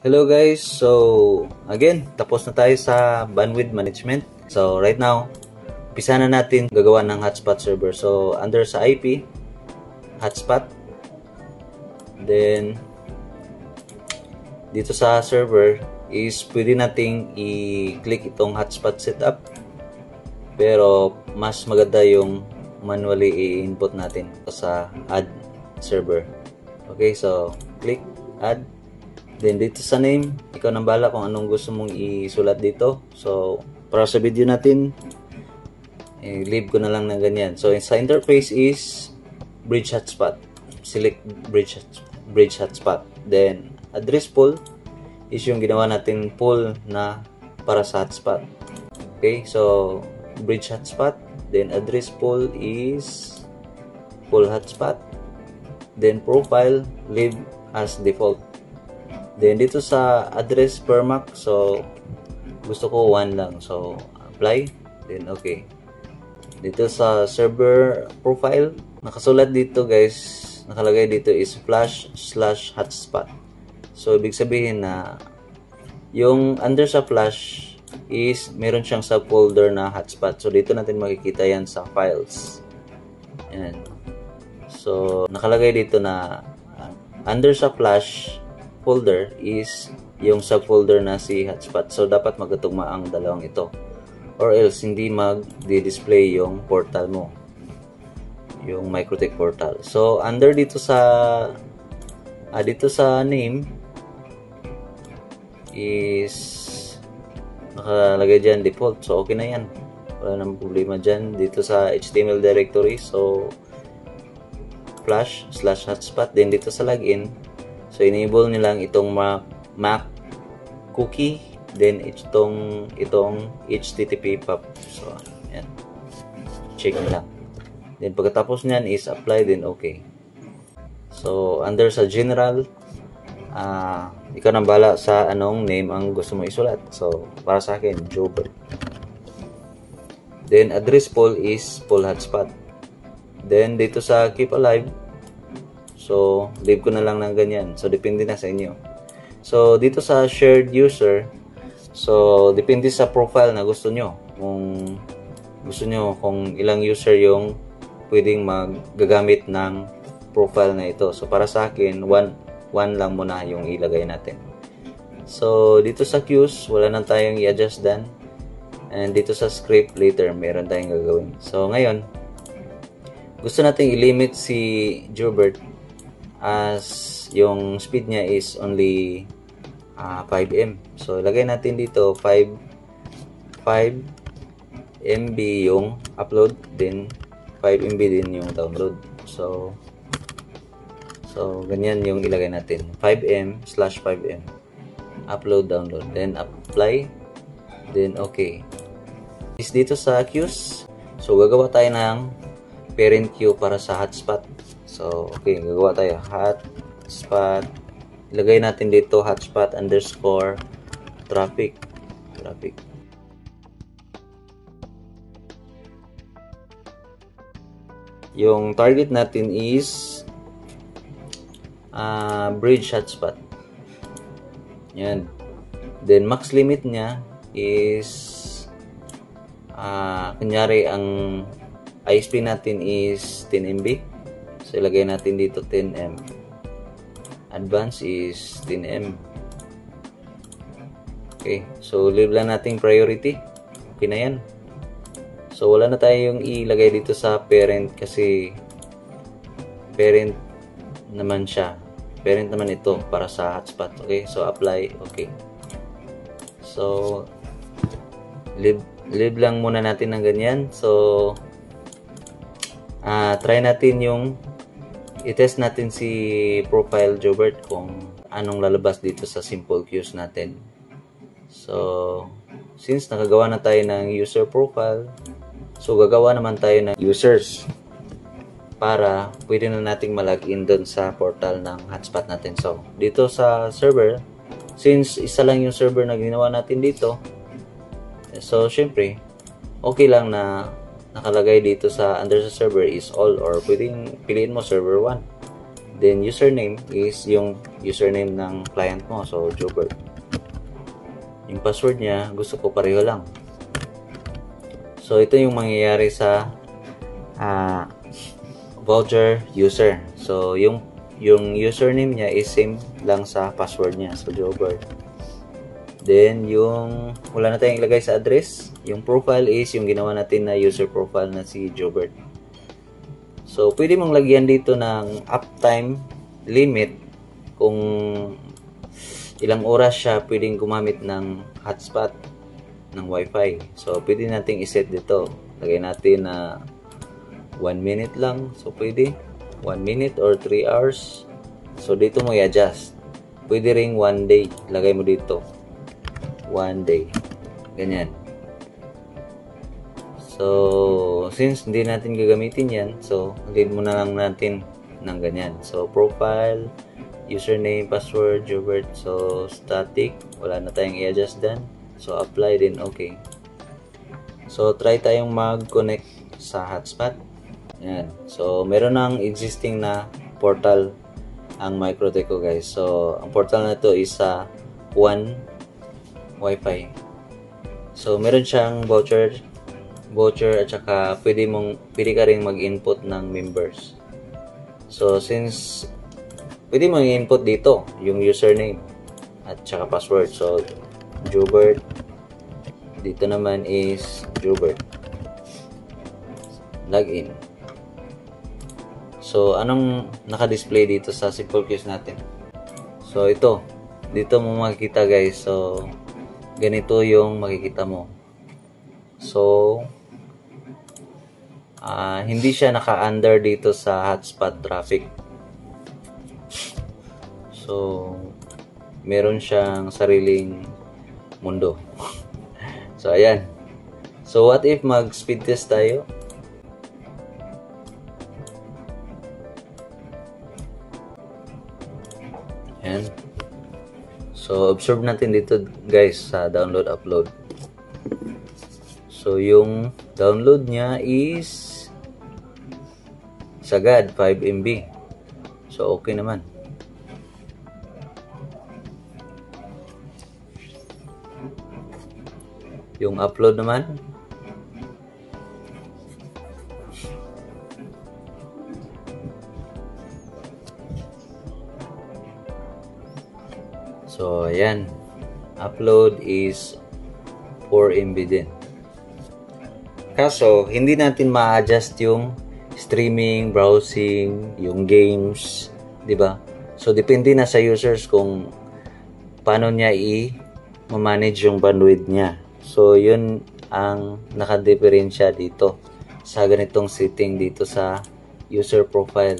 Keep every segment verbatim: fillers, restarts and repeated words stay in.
Hello guys, so again, tapos na tayo sa bandwidth management. So right now, umpisa na natin gagawa ng hotspot server. So under sa I P, hotspot. Then dito sa server is pwede nating i-click itong hotspot setup. Pero mas maganda yung manually i-input natin sa add server. Okay, so click add. Then dito sa name, ikaw nang bahala kung anong gusto mong isulat dito. So para sa video natin, eh, leave ko na lang ng ganyan. So sa interface is bridge hotspot. Select bridge bridge hotspot. Then address pool is yung ginawa natin pool na para sa hotspot. Okay, so bridge hotspot. Then address pool is pool hotspot. Then profile, leave as default. Then dito sa address per M A C, so gusto ko one lang. So apply, then okay. Dito sa server profile, nakasulat dito guys, nakalagay dito is flash slash hotspot. So ibig sabihin na yung under sa flash is meron siyang subfolder na hotspot. So dito natin makikita yan sa files. Yan. So nakalagay dito na uh, under sa flash folder is yung subfolder na si hotspot. So dapat magkatugma ang dalawang ito, or else hindi mag-display yung portal mo, yung MikroTik portal. So under dito sa ah, dito sa name is nakalagay dyan default. So okay na yan, wala nang problema dyan. Dito sa H T M L directory, so flash slash hotspot. Then dito sa login, so enable nilang itong M A C cookie, then itong itong H T T P pub. So yan, check nyo lang. Then pagkatapos niyan is apply, then okay. So under sa general, uh, ikaw nang bahala sa anong name ang gusto mo isulat. So para sa akin, Jobert. Then address pool is pool hotspot. Then dito sa keep alive, so leave ko na lang ng ganyan. So depende na sa inyo. So dito sa shared user, so depende sa profile na gusto nyo. Kung gusto nyo kung ilang user yung pwedeng magagamit ng profile na ito. So para sa akin, one, one lang muna yung ilagay natin. So dito sa queues, wala na tayong i-adjust dan. And dito sa script, later meron tayong gagawin. So ngayon, gusto nating i-limit si Jobert as yung speed niya is only uh, five M. So ilagay natin dito five M B yung upload, then five M B din yung download. So so ganyan yung ilagay natin, five M slash five M upload, download, then apply, then okay. Is dito sa queues, so gagawa tayo ng parent queue para sa hotspot. So okay, gagawa tayo hotspot, ilagay natin dito hotspot underscore traffic traffic. Yung target natin is uh, bridge hotspot. Yan. Then max limit niya is uh, kunyari ang I S P natin is ten M B. So ilagay natin dito ten M. Advance is ten M. Okay, so leave lang natin priority. Okay na yan. So wala na tayong ilagay dito sa parent kasi parent naman siya. Parent naman ito para sa hotspot. Okay, so apply. Okay. So leave, leave lang muna natin ng ganyan. So uh, try natin yung i-test natin si profile Jobert kung anong lalabas dito sa simple queues natin. So since nakagawa na tayo ng user profile, so gagawa naman tayo ng users para pwede na nating malogin doon sa portal ng hotspot natin. So dito sa server, since isa lang yung server na ginawa natin dito, so syempre okay lang na nakalagay dito sa under sa server is all, or pwedeng piliin mo server one. Then username is yung username ng client mo, so Jobert. Yung password niya, gusto ko pareho lang. So ito yung mangyayari sa uh, voucher user. So yung yung username niya is same lang sa password niya, so Jobert. Then yung wala na tayong ilagay sa address. Yung profile is yung ginawa natin na user profile na si Jobert. So pwede mong lagyan dito ng uptime limit kung ilang oras siya pwedeng gumamit ng hotspot ng wifi. So pwede nating iset dito. Lagay natin na one minute lang. So pwede one minute or three hours. So dito mo i-adjust. Pwede ring one day. Lagay mo dito one day. Ganyan. So, since hindi natin gagamitin yan, so, leave mo na lang natin ng ganyan. So, profile, username, password, Jobert. So, static. Wala na tayong i-adjust dyan. So, apply din. Okay. So, try tayong mag-connect sa hotspot. Yan. So, meron ng existing na portal ang Microteco, guys. So, ang portal na to is sa One Wi-Fi. So, meron siyang voucher, voucher at saka pwede mong pwede ka ring mag-input ng members. So, since pwede mong i-input dito yung username at saka password. So, Jobert. Dito naman is Jobert. Login. So, anong naka-display dito sa Simple Queues natin? So, ito. Dito mo makikita, guys. So, ganito yung makikita mo. So, uh, hindi siya naka-under dito sa hotspot traffic. So, meron siyang sariling mundo. So, ayan. So, what if mag-speed test tayo? Ayan. So, observe natin dito, guys, sa download, upload. So, yung download niya is sagad, five M B. So, okay naman. Yung upload naman, so, ayan. Upload is four M B din. Kaso, hindi natin ma-adjust yung streaming, browsing, yung games, di ba? So, depende na sa users kung paano niya i-manage yung bandwidth niya. So, yun ang naka-diferensya dito sa ganitong setting dito sa user profile.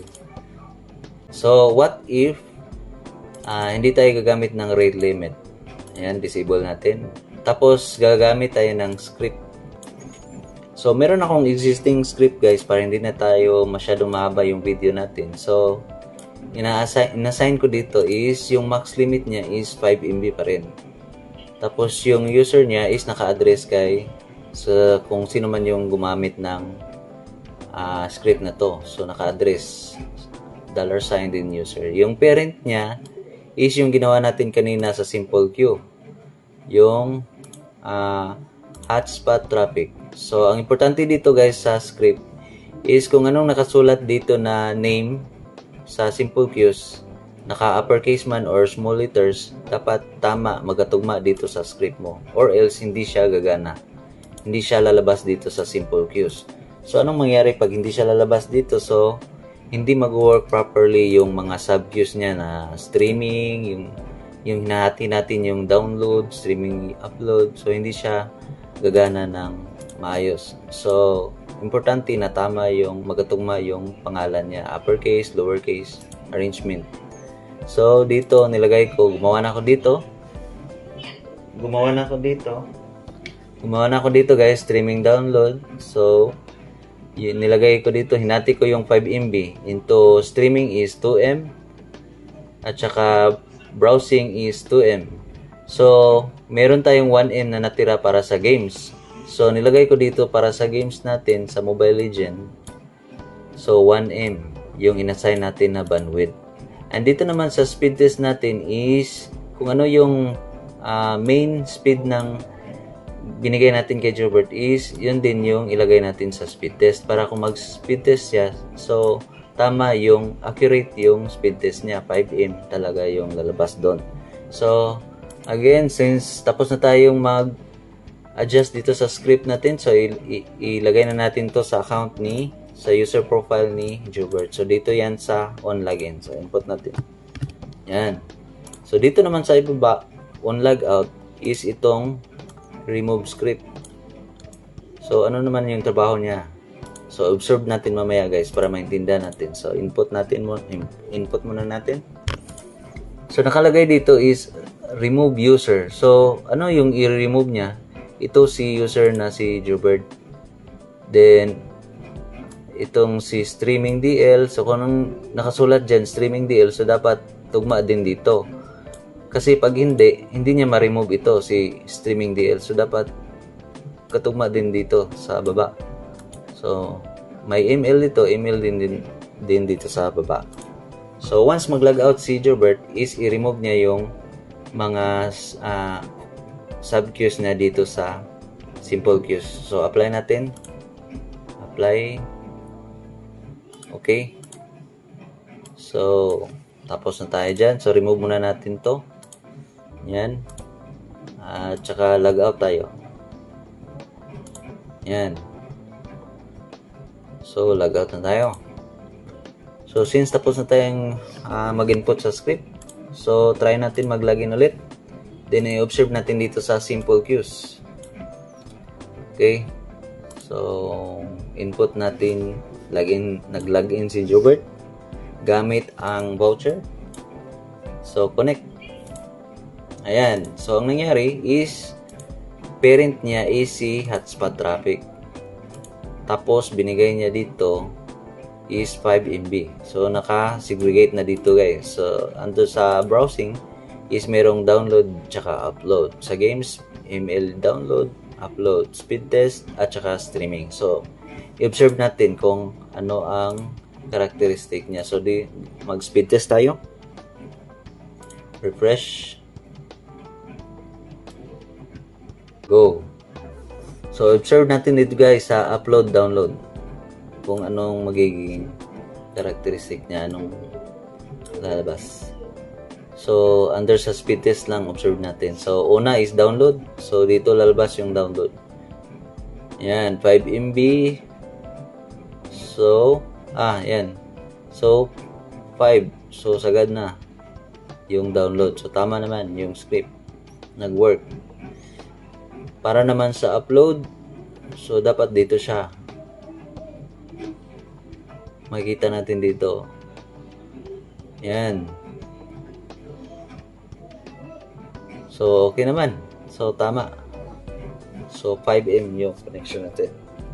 So, what if uh, hindi tayo gagamit ng rate limit? Ayan, disable natin. Tapos, gagamit tayo ng script. So, meron akong existing script, guys, para hindi na tayo masyadong mahaba yung video natin. So, ina-assign, ina-assign ko dito is yung max limit niya is five M B pa rin. Tapos, yung user niya is naka-address kay sa kung sino man yung gumamit ng uh, script na to. So, naka-address dollar sign din user. Yung parent niya is yung ginawa natin kanina sa Simple Queue. Yung uh, hotspot traffic. So, ang importante dito, guys, sa script is kung anong nakasulat dito na name sa Simple Queues, naka-uppercase man or small letters, dapat tama, magatugma dito sa script mo. Or else, hindi siya gagana. Hindi siya lalabas dito sa Simple Queues. So, anong mangyari pag hindi siya lalabas dito? So, hindi mag-work properly yung mga sub-queues niya na streaming, yung, yung hinahati natin yung download, streaming, upload. So, hindi siya gagana ng maayos. So, importante na tama yung magatugma yung pangalan niya. Uppercase, lowercase, arrangement. So, dito nilagay ko, gumawa na ako dito. Gumawa na ako dito. Gumawa na ako dito, guys, streaming download. So, yun, nilagay ko dito, hinati ko yung five M B into streaming is two M at saka browsing is two M. So, meron tayong one M na natira para sa games. So, nilagay ko dito para sa games natin sa Mobile Legends. So, one M yung inassign natin na bandwidth. And dito naman sa speed test natin is kung ano yung uh, main speed ng binigay natin kay Jobert is yun din yung ilagay natin sa speed test para kung mag speed test siya, so tama yung accurate yung speed test niya, five M talaga yung lalabas doon. So again, since tapos na tayong mag adjust dito sa script natin, so ilagay na natin to sa account ni sa user profile ni Jobert. So dito yan sa on login, so input natin yan. So dito naman sa ibaba on logout is itong remove script. So ano naman yung trabaho niya, so observe natin mamaya guys para maintindihan natin. So input natin mo input muna natin. So nakalagay dito is remove user. So ano yung i-remove niya? Ito si user na si Jobert, then itong si streaming D L. So kung anong nakasulat dyan streaming D L, so dapat tugma din dito. Kasi pag hindi, hindi niya ma-remove ito si streaming D L. So dapat katugma din dito sa baba. So may M L dito, M L din, din, din dito sa baba. So once mag-log out si Jobert is i-remove niya yung mga uh, sub-queues na dito sa simple queues. So apply natin. Apply. Okay. So tapos na tayo dyan. So remove muna natin to. Yan. At uh, saka log out tayo. Yan. So log out na tayo. So since tapos na tayong uh, mag-input sa script, so try natin mag-login ulit. Then i-observe natin dito sa simple queues. Okay. So input natin, login, nag-login si Jobert gamit ang voucher. So connect. Ayan. So ang nangyari is parent niya is si hotspot traffic. Tapos binigay niya dito is five M B. So naka-segregate na dito guys. So ando sa browsing is merong download tsaka upload. Sa games, M L download, upload, speed test at tsaka streaming. So i-observe natin kung ano ang characteristic niya. So di mag speed test tayo. Refresh. Go. So observe natin dito guys sa upload download kung anong magiging characteristic niya, anong lalabas. So under sa speed test lang observe natin. So una is download. So dito lalabas yung download. Yan, five M B. So ah, yan. So five. So sagad na yung download. So tama naman yung script. Nag-work. Para naman sa upload, so dapat dito siya. Makikita natin dito. Yan. So okay naman. So tama. So five M yung connection natin.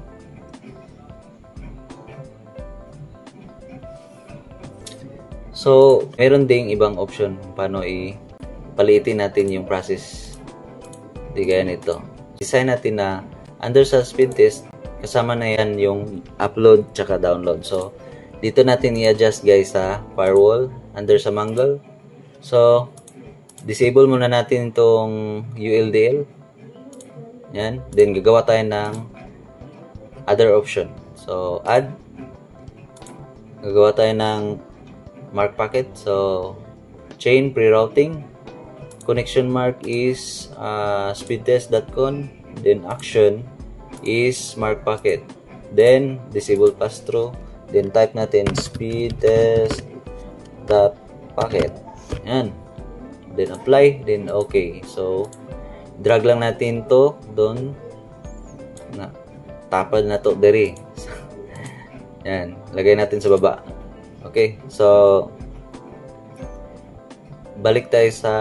So meron ding ibang option paano i-paliitin natin yung process. Di gaya nito. Design natin na under sa speed test, kasama na yan yung upload tsaka download. So dito natin i-adjust guys sa firewall under sa Mangle. So disable muna natin itong U L D L. Yan. Then gagawa tayo ng other option. So add. Gagawa tayo ng mark packet. So chain pre-routing. Connection mark is uh, speedtest dot com. Then action is mark packet. Then disable pass through. Then type natin speedtest dot packet. Yan. Then apply. Then okay. So drag lang natin to doon. Na tapad na to dere. Yan. Lagay natin sa baba. Okay. So balik tayo sa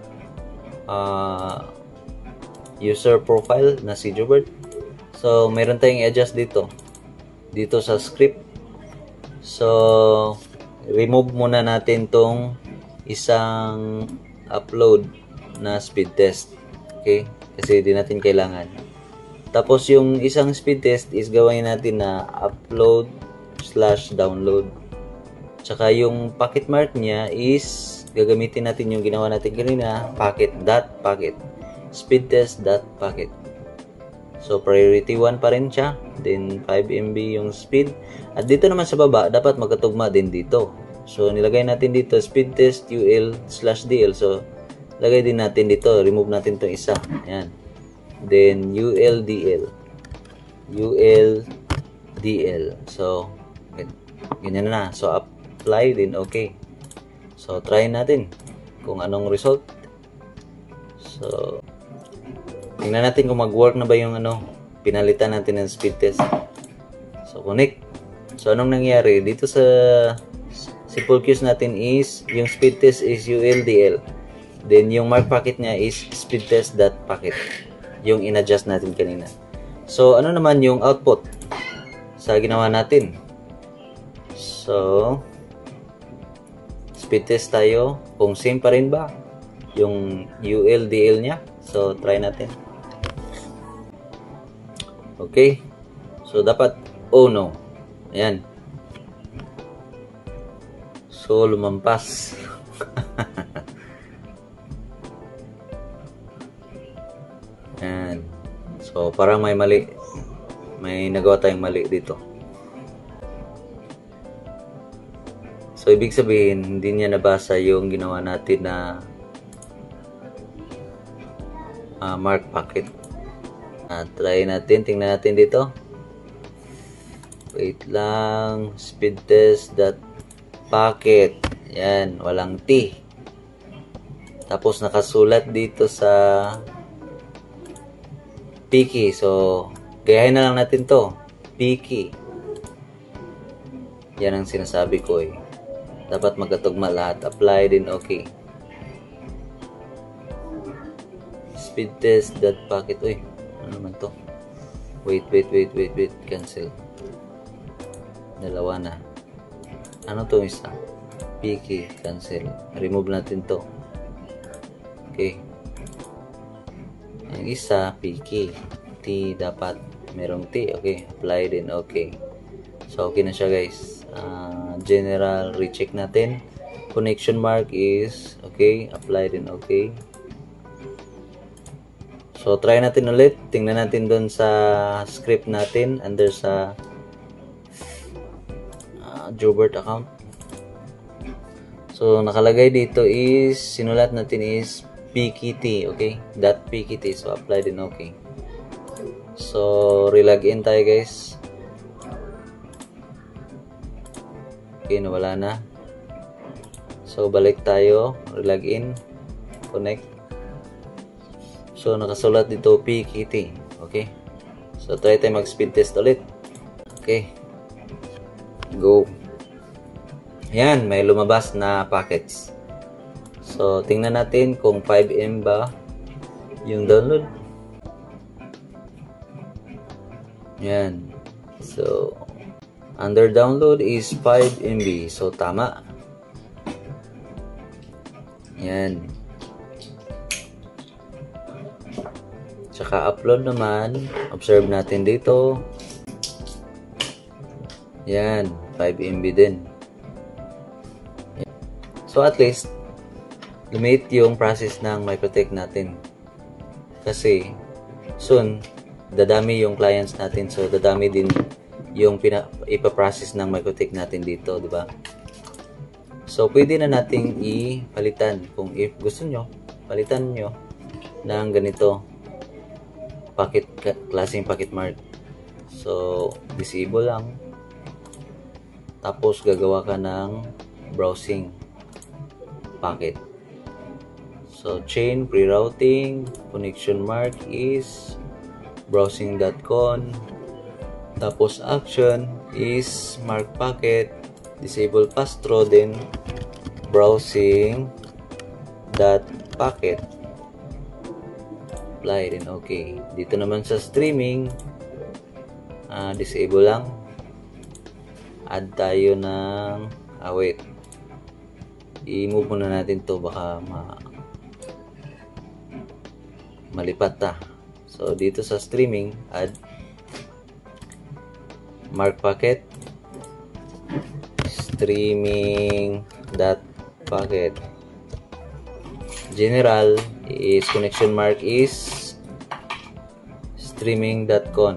Uh, user profile na si Jobert. So meron tayong i-adjust dito dito sa script. So remove muna natin tong isang upload na speed test. Okay? Kasi di natin kailangan. Tapos yung isang speed test is gawin natin na upload slash download. Tsaka yung packet mark niya is gagamitin natin yung ginawa natin kanina, packet dot packet, speed test dot packet. So priority one pa rin siya, then five megabytes yung speed. At dito naman sa baba, dapat magkatugma din dito. So nilagay natin dito speed test ul slash dl. So lagay din natin dito, remove natin itong isa. Ayan. Then uldl. uldl. So ganyan na. So apply din, okay. So try natin kung anong result. So tingnan natin kung mag-work na ba yung ano, pinalitan natin ng speed test. So, connect. So, anong nangyari? Dito sa simple queues natin is, yung speed test is uldl. Then, yung mark packet niya is speed test dot packet. Yung in-adjust natin kanina. So, ano naman yung output sa ginawa natin? So, speed test tayo. Kung same pa rin ba yung uldl niya? So, try natin. Okay. So, dapat, oh no. Ayan. So, lumampas. Ayan. So, parang may mali. May nagawa tayong mali dito. So, ibig sabihin, hindi niya nabasa yung ginawa natin na uh, mark packet. Uh, try natin, tingnan natin dito. Wait lang, speed test dot packet. Yan, walang T. Tapos nakasulat dito sa P key. So, gayahin na lang natin to. P key. Yan ang sinasabi ko eh. Dapat magkatugma lahat. Apply din, okay. Speed test dot packet. Uy, ano naman to? Wait, wait, wait, wait, wait. Cancel. Dalawa na. Ano to isa? P key. Cancel. Remove natin to. Okay. Ang isa, P key. T dapat. Merong T. Okay. Apply din. Okay. So, okay na siya guys. Uh, general, recheck natin. Connection mark is okay. Apply din. Okay. So, try natin ulit. Tingnan natin doon sa script natin under sa uh, Joubert account. So, nakalagay dito is, sinulat natin is pkt, okay? Dot pkt. So, apply din, okay. So, relogin tayo guys. Okay, nawala na. So, balik tayo. Relogin. Connect. So, nakasulat dito pkt. Okay. So, try tayo mag-speed test ulit. Okay. Go. Yan, may lumabas na packets. So, tingnan natin kung five megabytes ba yung download. Yan. So, under download is five megabytes. So, tama. Yan. Tsaka upload naman, observe natin dito. Yan, five megabytes din. So at least, limit yung process ng Microtech natin. Kasi, soon, dadami yung clients natin. So, dadami din yung ipaprocess ng Microtech natin dito, di ba? So, pwede na nating ipalitan. Kung if gusto nyo, palitan nyo ng ganito. Packet, klaseng packet mark. So, disable lang. Tapos, gagawa ka ng browsing packet. So, chain, pre-routing, connection mark is browsing dot con. Tapos, action is mark packet, disable pass-through, then browsing dot packet. Apply din, okay. Dito naman sa streaming, uh, disable lang. Add tayo ng, ah wait, i-move muna natin to, baka ma malipat ta. So, dito sa streaming, add mark packet, streaming dot packet. General is connection mark is streaming dot con.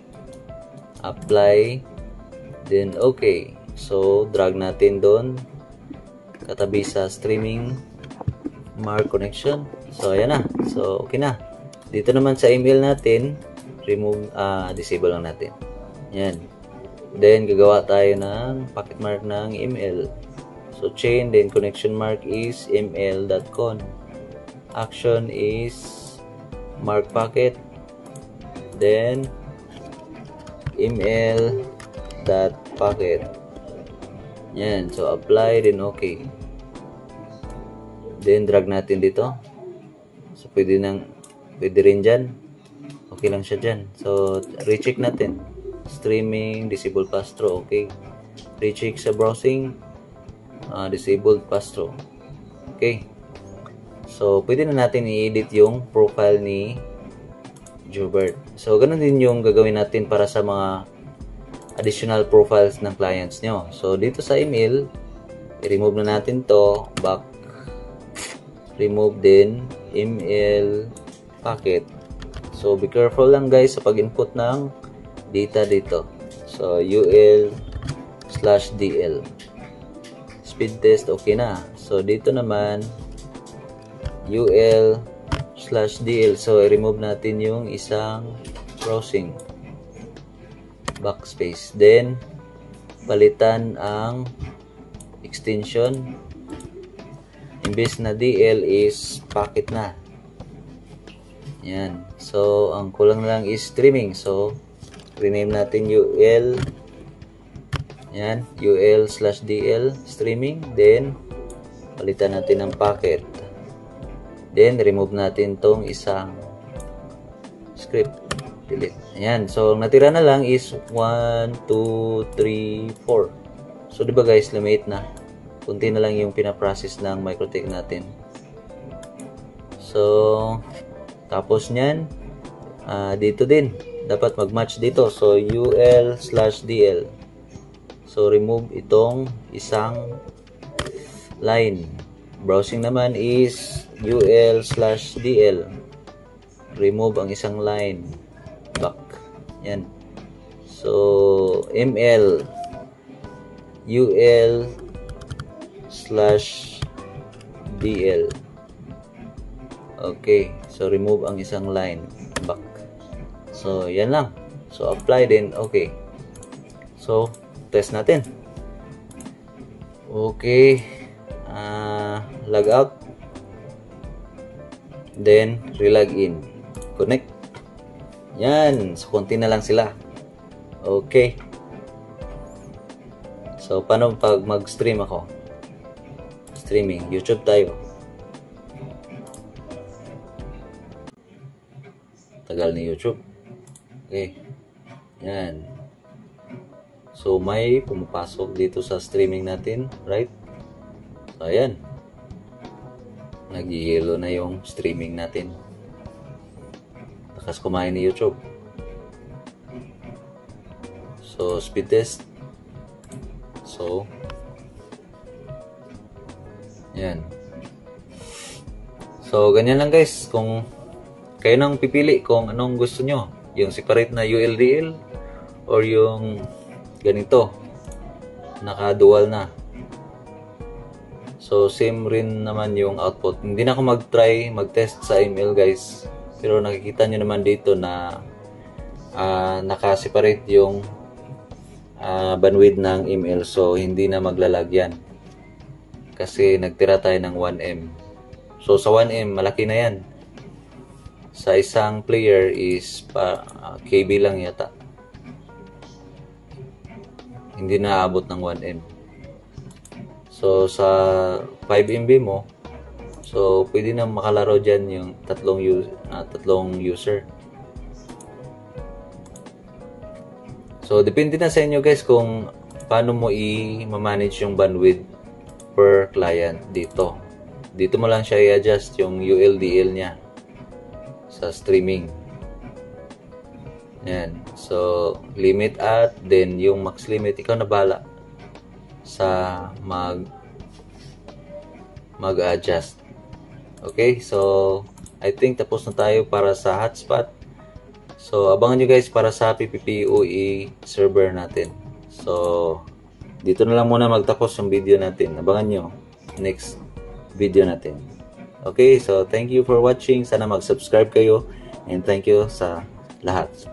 Apply, then okay. So drag natin doon katabi sa streaming mark connection. So ayan na. So okay na. Dito naman sa email natin, remove, uh, disable lang natin. Yan. Then gagawa tayo ng packet mark ng email. So chain, then connection mark is ml dot con. Action is mark packet. Then ml dot packet. Yan. So apply, then okay. Then drag natin dito. So pwede nang pwede rin dyan. Okay lang siya dyan. So recheck natin. Streaming, disable pass-through. Okay. Recheck sa browsing. Uh, disabled pass-through. Okay. So pwede na natin i-edit yung profile ni Jobert. So ganun din yung gagawin natin para sa mga additional profiles ng clients nyo. So dito sa email, i-remove na natin to. Back. Remove din email packet. So be careful lang guys sa pag-input ng data dito. So ul slash dl. Speed test okay na. So dito naman ul slash dl. So i-remove natin yung isang browsing backspace. Then palitan ang extension. Imbes na dl is packet na. Yan. So, ang kulang lang is streaming. So, rename natin ul. Yan. ul slash dl streaming. Then, palitan natin ng packet. Then, remove natin tong isang script. Delete. Yan. So, natira na lang is one, two, three, four. So, diba guys, limit na. Kunti na lang yung pinaprocess ng MikroTik natin. So, tapos nyan, uh, dito din, dapat mag-match dito. So, ul slash dl. So, remove itong isang line. Browsing naman is ul slash dl. Remove ang isang line. Back. Yan. So, ml ul slash dl. Okay. So, remove ang isang line. Back. So, yan lang. So, apply din. Okay. So, test natin. Okay. Uh, log out. Then, relog in. Connect. Yan. So, konti na lang sila. Okay. So, paano pag mag-stream ako? Streaming. YouTube tayo. Tagal ni YouTube. Okay. Yan. So, may pumapasok dito sa streaming natin. Right? So, ayan. Nag-yellow na yung streaming natin. Takas kumain ni YouTube. So, speed test. So, yan. So, ganyan lang guys. Kung kayo nang pipili kung anong gusto nyo. Yung separate na U L D L or yung ganito. Naka-dual na. So, same rin naman yung output. Hindi na ako mag-try, mag-test sa email guys. Pero nakikita nyo naman dito na uh, naka-separate yung uh, bandwidth ng email. So, hindi na maglalag yan. Kasi nagtira tayo ng one M. So, sa one M, malaki na yan. Sa isang player is pa, uh, K B lang yata. Hindi na aabot ng one M. So, sa five M B mo, so, pwede na makalaro dyan yung tatlong, use, uh, tatlong user. So, depende na sa inyo guys kung paano mo i-manage yung bandwidth per client dito. Dito mo lang siya i-adjust yung U L D L niya sa streaming. Yan. So, limit at then yung max limit, ikaw na bahala. sa mag mag-adjust. Okay, so I think tapos na tayo para sa hotspot. So abangan nyo guys para sa P P P U E server natin. So dito na lang muna magtapos yung video natin. Abangan nyo next video natin. Okay, so thank you for watching. Sana mag-subscribe kayo and thank you sa lahat.